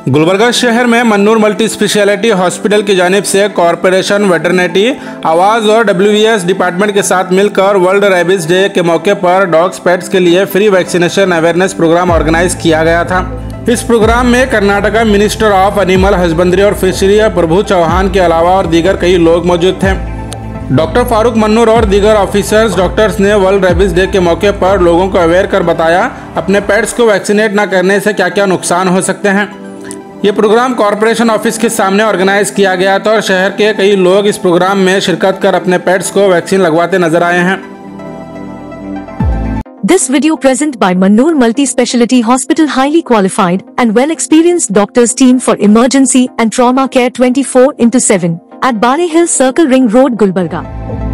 गुलबर्गा शहर में Mannur multi speciality hospital की जानिब से कॉरपोरेशन वेटरनिटी आवाज़ और WVS डिपार्टमेंट के साथ मिलकर वर्ल्ड रेबीज डे के मौके पर डॉग्स पेट्स के लिए free vaccination awareness programme organise किया गया था। इस प्रोग्राम में Karnataka minister of animal husbandry और फिशरी प्रभु चौहान के अलावा और दीगर कई लोग मौजूद थे। डॉक्टर फारूक मन्नूर और दीगर ऑफिसर्स डॉक्टर्स ने वर्ल्ड रेबीज डे के मौके पर लोगों को अवेयर कर बताया अपने पेट्स को वैक्सीनेट न करने से क्या क्या नुकसान हो सकते हैं। ये प्रोग्राम कॉरपोरेशन ऑफिस के सामने ऑर्गेनाइज किया गया था और शहर के कई लोग इस प्रोग्राम में शिरकत कर अपने पेट्स को वैक्सीन लगवाते नजर आए हैं। This video present by Mannur Multi Speciality Hospital, highly qualified and well experienced doctors team for emergency and trauma care 24/7 at Bale Hill Circle Ring Road, Gulbarga.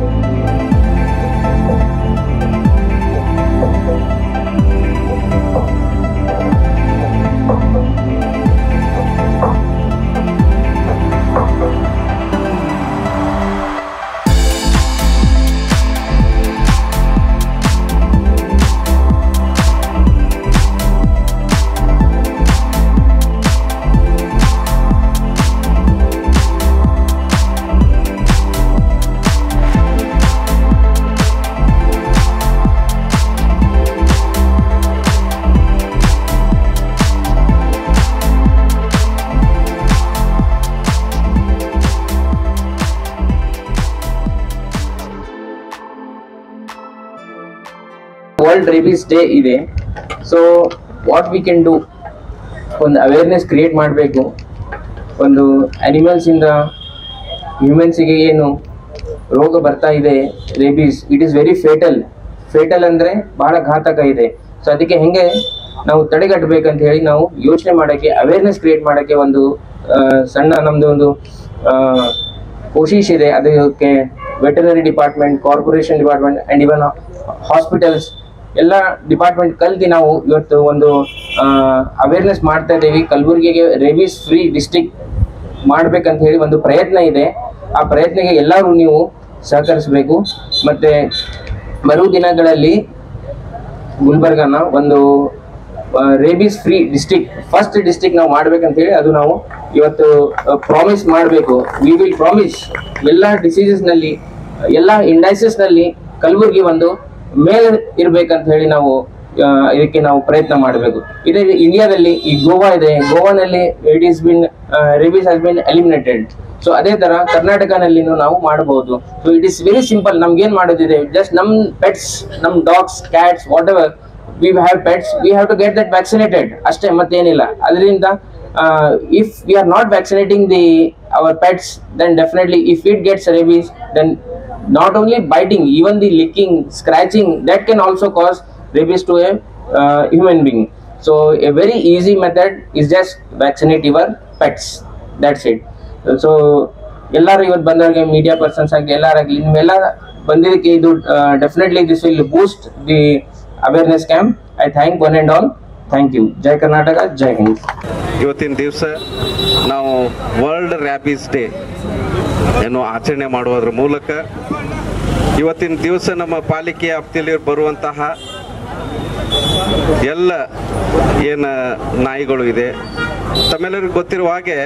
World rabies day ಇದೆ. So what we can do, ಒಂದು awareness create ಮಾಡಬೇಕು. ಒಂದು ಅನಿಮಲ್ಸಿಂದ ಹ್ಯೂಮನ್ಸಿಗೆ ಏನು ರೋಗ ಬರ್ತಾ ಇದೆ rabies, it is very fatal ಅಂದರೆ ಬಹಳ ಘಾತಕ ಇದೆ. ಸೊ ಅದಕ್ಕೆ ಹೆಂಗೆ ನಾವು ತಡೆಗಟ್ಟಬೇಕಂತ ಹೇಳಿ ನಾವು ಯೋಚನೆ ಮಾಡೋಕ್ಕೆ, ಅವೇರ್ನೆಸ್ ಕ್ರಿಯೇಟ್ ಮಾಡೋಕ್ಕೆ ಒಂದು ಸಣ್ಣ ನಮ್ಮದು ಒಂದು ಕೋಶಿಶ್ ಇದೆ. ಅದಕ್ಕೆ veterinary department, corporation department and even hospitals ಎಲ್ಲ ಡಿಪಾರ್ಟ್ಮೆಂಟ್ ಕಲ್ತು ನಾವು ಇವತ್ತು ಒಂದು ಅವೇರ್ನೆಸ್ ಮಾಡ್ತಾ ಇದ್ದೀವಿ. ಕಲಬುರಗಿಗೆ ರೇಬೀಸ್ ಫ್ರೀ ಡಿಸ್ಟ್ರಿಕ್ಟ್ ಮಾಡ್ಬೇಕಂತ ಹೇಳಿ ಒಂದು ಪ್ರಯತ್ನ ಇದೆ. ಆ ಪ್ರಯತ್ನಕ್ಕೆ ಎಲ್ಲರೂ ನೀವು ಸಹಕರಿಸಬೇಕು. ಮತ್ತು ಮರು ದಿನಗಳಲ್ಲಿ ಗುಲ್ಬರ್ಗಾನ ಒಂದು rabies free district, first district ನಾವು ಮಾಡ್ಬೇಕಂತ ಹೇಳಿ ಅದು ನಾವು ಇವತ್ತು ಪ್ರಾಮಿಸ್ ಮಾಡಬೇಕು. ವಿ ವಿಲ್ ಪ್ರಾಮಿಸ್ ಎಲ್ಲ ಡಿಸೀಸಸ್ನಲ್ಲಿ, ಎಲ್ಲ ಇಂಡೈಸಸ್ನಲ್ಲಿ ಕಲಬುರಗಿ ಒಂದು ಮೇಲೆ ಇರಬೇಕಂತ ಹೇಳಿ ನಾವು ಇದಕ್ಕೆ ನಾವು ಪ್ರಯತ್ನ ಮಾಡಬೇಕು. ಇದೇ ಇಂಡಿಯಾದಲ್ಲಿ ಈ ಗೋವಾ ಇದೆ, ಗೋವಾನಲ್ಲಿ rabies has been eliminated. So ಅದೇ ತರ ಕರ್ನಾಟಕನಲ್ಲಿನೂ ನಾವು ಮಾಡಬಹುದು. So it is very simple. ನಮ್ಗೇನ್ ಮಾಡೋದಿದೆ, ಜಸ್ಟ್ ನಮ್ ಪೆಟ್ಸ್, ನಮ್ dogs, cats, whatever we have pets, we have to get that vaccinated ಅಷ್ಟೇ, ಮತ್ತೇನಿಲ್ಲ. ಅದರಿಂದ if we are not vaccinating our pets, then definitely if it gets rabies, then not only biting, even the licking, scratching, that can also cause rabies to a human being. So a very easy method is just vaccinate your pets, that's it. So ಎಲ್ಲರೂ ಇವತ್ತು ಬಂದವರಿಗೆ, media persons ಆಗಲಿ ಎಲ್ಲರಾಗಲಿ, ನಿಮ್ಮೆಲ್ಲ ಬಂದಿದ್ದಕ್ಕೆ ಇದು definitely this will boost the awareness camp. I thank one and all. Thank you. ಜೈ ಕರ್ನಾಟಕ, ಜೈ ಹಿಂದ್. ಇವತ್ತಿನ ದಿವಸ ನಾವು ವರ್ಲ್ಡ್ ರ್ಯಾಬೀಸ್ ಡೇ ಏನು ಆಚರಣೆ ಮಾಡುವುದರ ಮೂಲಕ ಇವತ್ತಿನ ದಿವಸ ನಮ್ಮ ಪಾಲಿಕೆ ವ್ಯಾಪ್ತಿಯಲ್ಲಿ ಬರುವಂತಹ ಎಲ್ಲ ಏನು ನಾಯಿಗಳು ಇದೆ, ತಮ್ಮೆಲ್ಲರಿಗೂ ಗೊತ್ತಿರುವ ಹಾಗೆ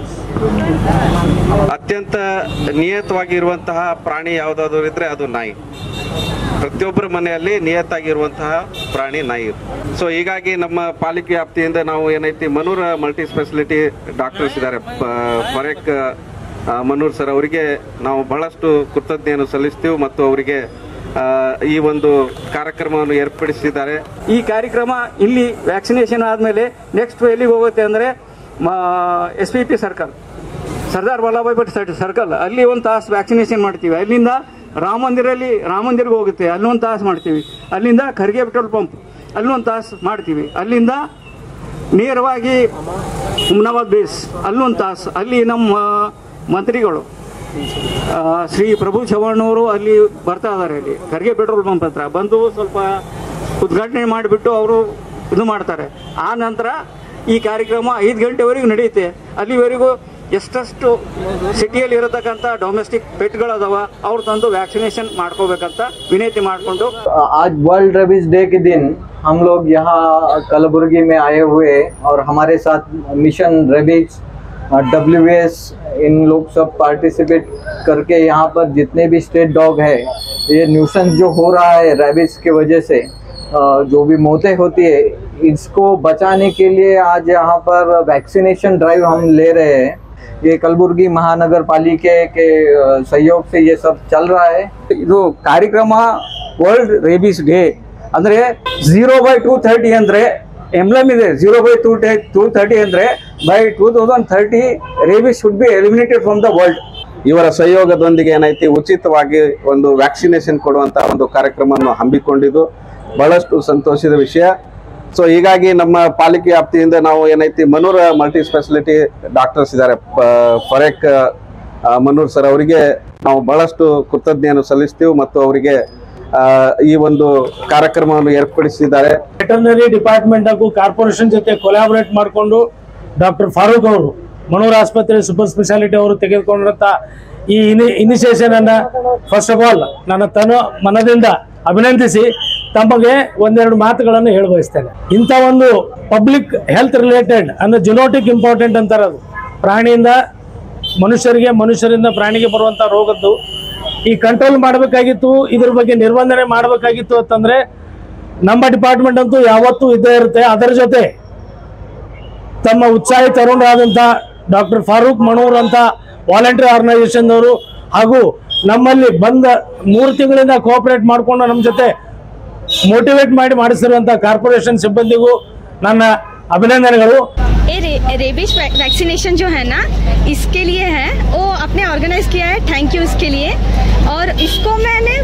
ಅತ್ಯಂತ ನಿಯತವಾಗಿರುವಂತಹ ಪ್ರಾಣಿ ಯಾವುದಾದ್ರೂ ಇದ್ರೆ ಅದು ನಾಯಿ. ಪ್ರತಿಯೊಬ್ಬರ ಮನೆಯಲ್ಲಿ ನಿಯತ್ತಾಗಿರುವಂತಹ ಪ್ರಾಣಿ ನಾಯಿ. ಸೊ ಹೀಗಾಗಿ ನಮ್ಮ ಪಾಲಿಕೆ ವ್ಯಾಪ್ತಿಯಿಂದ ನಾವು ಏನೈತಿ ಮನ್ನೂರ್ ಮಲ್ಟಿ ಸ್ಪೆಷಾಲಿಟಿ ಡಾಕ್ಟರ್ಸ್ ಇದ್ದಾರೆ, ಫರೇಕ್ ಮನ್ನೂರ್ ಸರ್, ಅವರಿಗೆ ನಾವು ಬಹಳಷ್ಟು ಕೃತಜ್ಞತೆಯನ್ನು ಸಲ್ಲಿಸ್ತೀವಿ ಮತ್ತು ಅವರಿಗೆ ಈ ಒಂದು ಕಾರ್ಯಕ್ರಮವನ್ನು ಏರ್ಪಡಿಸಿದ್ದಾರೆ. ಈ ಕಾರ್ಯಕ್ರಮ ಇಲ್ಲಿ ವ್ಯಾಕ್ಸಿನೇಷನ್ ಆದಮೇಲೆ ನೆಕ್ಸ್ಟ್ ಎಲ್ಲಿಗೆ ಹೋಗುತ್ತೆ ಅಂದರೆ SPP circle, Sardar Vallabhbhai Patel circle, ಅಲ್ಲಿ ಒಂದು ತಾಸು ವ್ಯಾಕ್ಸಿನೇಷನ್ ಮಾಡ್ತೀವಿ. ಅಲ್ಲಿಂದ ರಾಮ ಮಂದಿರ್ಗೆ ಹೋಗುತ್ತೆ, ಅಲ್ಲೊಂದು ತಾಸು ಮಾಡ್ತೀವಿ. ಅಲ್ಲಿಂದ ಖರ್ಗೆ ಪೆಟ್ರೋಲ್ ಪಂಪ್, ಅಲ್ಲೊಂದು ತಾಸು ಮಾಡ್ತೀವಿ. ಅಲ್ಲಿಂದ ನೇರವಾಗಿ ಹುಮ್ನಾಬಾದ್ ಬೇಸ್, ಅಲ್ಲೊಂದು ತಾಸು. ಅಲ್ಲಿ ನಮ್ಮ ಮಂತ್ರಿಗಳು ಶ್ರೀ ಪ್ರಭು ಚೌಹಾಣ್ ಅವರು ಅಲ್ಲಿ ಬರ್ತಾ ಇದ್ದಾರೆ. ಅಲ್ಲಿ ಖರ್ಗೆ ಪೆಟ್ರೋಲ್ ಪಂಪ್ ಹತ್ರ ಬಂದು ಸ್ವಲ್ಪ ಉದ್ಘಾಟನೆ ಮಾಡಿಬಿಟ್ಟು ಅವರು ಇದು ಮಾಡ್ತಾರೆ. ಆ ನಂತರ ಈ ಕಾರ್ಯಕ್ರಮ 5 ಗಂಟೆವರೆಗೂ ನಡೆಯುತ್ತೆ. ಅಲ್ಲಿವರೆಗೂ ಎಷ್ಟಷ್ಟು ಸಿಟಿಯಲ್ಲಿ ಇರತಕ್ಕಂಥ ಡೊಮೆಸ್ಟಿಕ್ ಪೆಟ್ಗಳದಾವ ಅವ್ರು ತಂದು ವ್ಯಾಕ್ಸಿನೇಷನ್ ಮಾಡ್ಕೋಬೇಕಂತ ವಿನಂತಿ ಮಾಡಿಕೊಂಡು आज वर्ल्ड रेबीज डे के दिन हम लोग यहाँ कलबुर्गी में आए हुए और हमारे साथ मिशन रेबीज WS इन लोग सब पार्टिसिपेट करके यहाँ पर जितने भी स्ट्रीट डॉग है ये न्यूसेंस जो हो रहा है रेबीज की वजह से जो भी मौतें होती है इसको बचाने के लिए आज यहाँ पर वैक्सीनेशन ड्राइव हम ले रहे हैं। ये कलबुर्गी महानगर पालिके के सहयोग से ये सब चल रहा है। ಇದು ಕಾರ್ಯಕ್ರಮ ವರ್ಲ್ಡ್ ರೇಬೀಸ್ ಡೇ ಅಂದರೆ 0/230 ಅಂದರೆ ಎಂಬ್ಲಮ್ ಇದೆ 0/230 ಅಂದರೆ by 2030 rabies should be eliminated from the world. ಇವರ ಸಹಯೋಗದೊಂದಿಗೆ ಏನೈತಿ ಉಚಿತವಾಗಿ ಒಂದು ವ್ಯಾಕ್ಸಿನೇಷನ್ ಕೊಡುವಂತಹ ಒಂದು ಕಾರ್ಯಕ್ರಮವನ್ನು ಹಮ್ಮಿಕೊಂಡಿದ್ದು ಬಹಳಷ್ಟು ಸಂತೋಷದ ವಿಷಯ. ಸೊ ಹೀಗಾಗಿ ನಮ್ಮ ಪಾಲಿಕೆ ವ್ಯಾಪ್ತಿಯಿಂದ ನಾವು ಏನೈತಿ ಮನೂರ್ ಮಲ್ಟಿ ಸ್ಪೆಷಾಲಿಟಿ ಡಾಕ್ಟರ್ಸ್ ಇದ್ದಾರೆ, ಫರೇಕ್ ಮನೂರ್ ಸರ್ ಅವರಿಗೆ ನಾವು ಬಹಳಷ್ಟು ಕೃತಜ್ಞತೆಯನ್ನು ಸಲ್ಲಿಸ್ತೀವಿ ಮತ್ತು ಅವರಿಗೆ ಈ ಒಂದು ಕಾರ್ಯಕ್ರಮವನ್ನು ಏರ್ಪಡಿಸಿದ್ದಾರೆ. ವೆಟರ್ನರಿ ಡಿಪಾರ್ಟ್ಮೆಂಟ್ ಹಾಗೂ ಕಾರ್ಪೊರೇಷನ್ ಜೊತೆ ಕೊಲಾಬರೇಟ್ ಮಾಡಿಕೊಂಡು ಡಾಕ್ಟರ್ ಫಾರೂಕ್ ಅವರು ಮನೂರ್ ಆಸ್ಪತ್ರೆ ಸೂಪರ್ ಸ್ಪೆಷಾಲಿಟಿ ಅವರು ತೆಗೆದುಕೊಂಡಿರುವಂತ ಈ ಇನಿಷಿಯೇಷನ್ ಅನ್ನ ಫಸ್ಟ್ ಆಫ್ ಆಲ್ ನನ್ನ ಮನದಿಂದ ಅಭಿನಂದಿಸಿ ತಮಗೆ ಒಂದೆರಡು ಮಾತುಗಳನ್ನು ಹೇಳ ಬಯಸ್ತೇನೆ. ಇಂಥ ಒಂದು ಪಬ್ಲಿಕ್ ಹೆಲ್ತ್ ರಿಲೇಟೆಡ್ ಅನ್ನೋ ಜಿನೋಟಿಕ್ ಇಂಪಾರ್ಟೆಂಟ್ ಅಂತಾರೆ, ಅದು ಪ್ರಾಣಿಯಿಂದ ಮನುಷ್ಯರಿಗೆ, ಮನುಷ್ಯರಿಂದ ಪ್ರಾಣಿಗೆ ಬರುವಂಥ ರೋಗದ್ದು ಈ ಕಂಟ್ರೋಲ್ ಮಾಡಬೇಕಾಗಿತ್ತು, ಇದ್ರ ಬಗ್ಗೆ ನಿರ್ಬಂಧನೆ ಮಾಡಬೇಕಾಗಿತ್ತು ಅಂತಂದ್ರೆ ನಮ್ಮ ಡಿಪಾರ್ಟ್ಮೆಂಟ್ ಅಂತೂ ಯಾವತ್ತೂ ಇದ್ದೇ ಇರುತ್ತೆ. ಅದರ ಜೊತೆ ತಮ್ಮ ಉತ್ಸಾಹಿ ತರುಣರಾದಂಥ ಡಾಕ್ಟರ್ ಫಾರೂಕ್ ಮನೂರ್ ಅಂತ ವಾಲಂಟಿಯರ್ ಆರ್ಗನೈಸೇಷನ್ ಅವರು ಹಾಗೂ ನಮ್ಮಲ್ಲಿ ಬಂದ 3 ತಿಂಗಳಿಂದ ಕೋಆಪರೇಟ್ ಮಾಡಿಕೊಂಡು ನಮ್ಮ ಜೊತೆ मोटिवेट ಮಾಡಿಸಿರುವಂತ ಕಾರ್ಪೊರೇಷನ್ ಸಿಬ್ಬಂದಿಗೂ ನನ್ನ ಅಭಿನಂದನೆಗಳು. रेबीज वैक्सीनेशन जो है ना इसके लिए है, वो आपने ऑर्गेनाइज किया है, थैंक यू इसके लिए। और इसको मैंने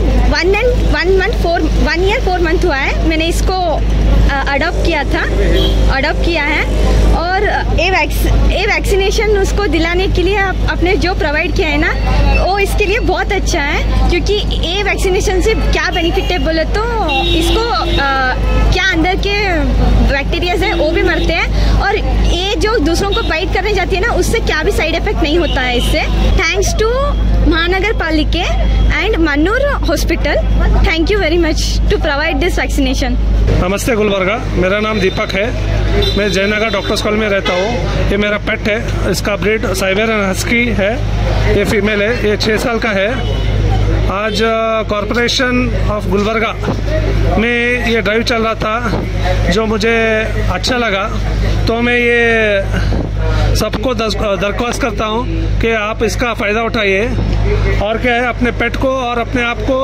1 year 4 month हुआ है मैंने इसको अडॉप्ट किया है। और ये वैक्सीनेशन उसको दिलाने के लिए आपने जो प्रोवाइड किया है ना वो इसके लिए बहुत अच्छा है, क्योंकि ये वैक्सीनेशन से क्या बेनिफिट है बोले तो इसको क्या अंदर के बैक्टीरियाज है वो भी मरते हैं, और ये जो दूसरों को बाइट करने जाती है ना उससे क्या भी साइड इफेक्ट नहीं होता है इससे। थैंक्स टू महानगर पालिके and Mannur hospital, thank you very much to provide this vaccination. नमस्ते गुलबर्गा, मेरा नाम दीपक है, मैं जयनगर डॉक्टर्स कॉलेज में रहता हूँ। ये मेरा पेट है, इसका ब्रीड साइबेरियन हस्की है, ये फीमेल है, ये 6 साल का है। आज कॉरपोरेशन ऑफ गुलबर्गा में ये ड्राइव चल रहा था जो मुझे अच्छा लगा, तो मैं ये सबको दरख्वास्त करता हूँ कि आप इसका फ़ायदा उठाइए और क्या है अपने पेट को और अपने आप को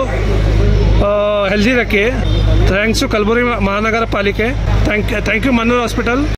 हेल्दी रखिए। थैंक्स टू कलबुर्गी महानगर पालिके, थैंक यू मन्नूर हॉस्पिटल।